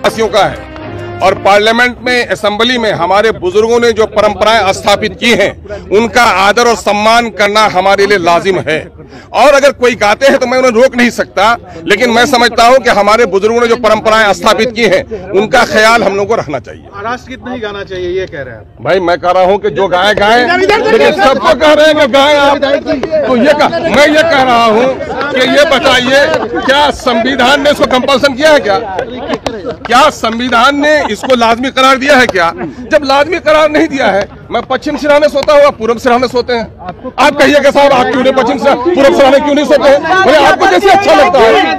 वासियों का है और पार्लियामेंट में, असेंबली में हमारे बुजुर्गों ने जो परंपराएं स्थापित की हैं, उनका आदर और सम्मान करना हमारे लिए लाजिम है। और अगर कोई गाते हैं तो मैं उन्हें रोक नहीं सकता, लेकिन मैं समझता हूं कि हमारे बुजुर्गों ने जो परंपराएं स्थापित की हैं, उनका ख्याल हम लोगों को रखना चाहिए। राष्ट्रगीत नहीं गाना चाहिए, ये कह रहे हैं भाई। मैं कह रहा हूं कि जो गाए गाए, लेकिन सबको कह रहे हैं कि गाए आप, तो मैं ये कह रहा हूं कि ये बताइए, क्या संविधान ने इसको कंपल्सन किया है? क्या संविधान ने इसको लाजमी करार दिया है? क्या जब लाजमी करार नहीं दिया है, मैं पश्चिम सिरहाने सोता हुआ पूर्व सिरहाने सोते हैं। आप कहिएगा साहब, आप क्यों नहीं पश्चिम से पूर्व सिरहाने क्यों नहीं सोते हैं? भाई आपको जैसे अच्छा लगता है।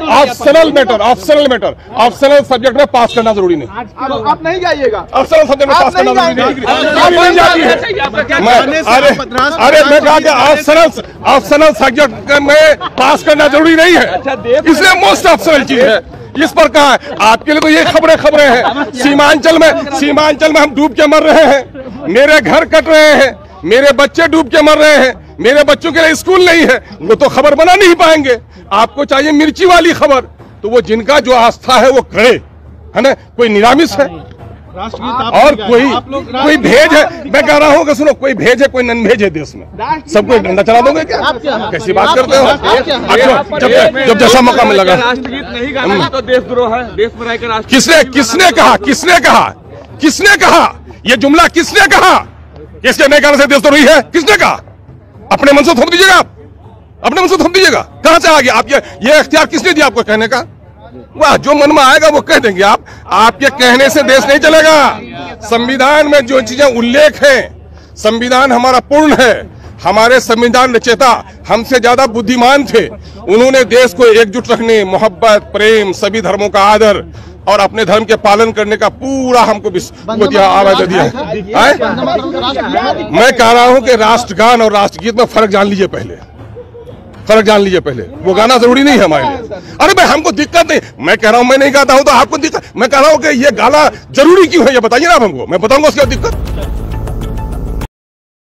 ऑप्शनल सब्जेक्ट में पास करना जरूरी नहीं। आप नहीं जाइएगा, ऑप्शनल सब्जेक्ट में पास करना जरूरी नहीं। अरे मैं कहा कि ऑप्शनल सब्जेक्ट में पास करना जरूरी नहीं है, इसलिए मोस्ट ऑप्शनल चीज है। इस पर कहा है आपके लिए तो ये खबरें हैं। सीमांचल में हम डूब के मर रहे हैं, मेरे घर कट रहे हैं, मेरे बच्चे डूब के मर रहे हैं, मेरे बच्चों के लिए स्कूल नहीं है, वो तो खबर बना नहीं पाएंगे। आपको चाहिए मिर्ची वाली खबर, तो वो जिनका जो आस्था है वो करे, है ना। कोई निरामिष है और कोई भेज है। मैं कह रहा हूँ कि सुनो, कोई भेज है, कोई नन भेज है देश में, सबको डंडा चला दोगे क्या? कैसी बात करते हो? जब जैसा मौका मिलेगा। राष्ट्रगीत नहीं गाना तो देशद्रोह है, देश में रहकर राष्ट्र। किसने कहा ये जुमला? किसने कहा इसके नहीं गाने से देशद्रोही है? किसने कहा? अपने मन से थोप दीजिएगा, आप अपने मन से थोप दीजिएगा। कहां से आ गया आप ये इख्तियार किसने दिया आपको कहने का? वाह, जो मन में आएगा वो कह देंगे आप। आपके कहने से देश नहीं चलेगा। संविधान में जो चीजें उल्लेख हैं, संविधान हमारा पूर्ण है। हमारे संविधान रचयिता हमसे ज्यादा बुद्धिमान थे। उन्होंने देश को एकजुट रखने, मोहब्बत, प्रेम, सभी धर्मों का आदर और अपने धर्म के पालन करने का पूरा हमको आवाज दिया है। मैं कह रहा हूं कि राष्ट्रगान और राष्ट्रगीत में फर्क जान लीजिए पहले। वो गाना जरूरी नहीं है हमारे लिए। अरे भाई, हमको दिक्कत नहीं। मैं कह रहा हूं मैं नहीं गाता हूं तो आपको दिक्कत। मैं कह रहा हूं कि ये गाना जरूरी क्यों है, ये बताइए ना आप हमको, मैं बताऊंगा उसकी दिक्कत।